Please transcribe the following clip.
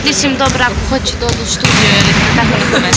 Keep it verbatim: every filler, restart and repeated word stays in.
Mislim, dobro, ako hoće da odu u studio ili tako neko već.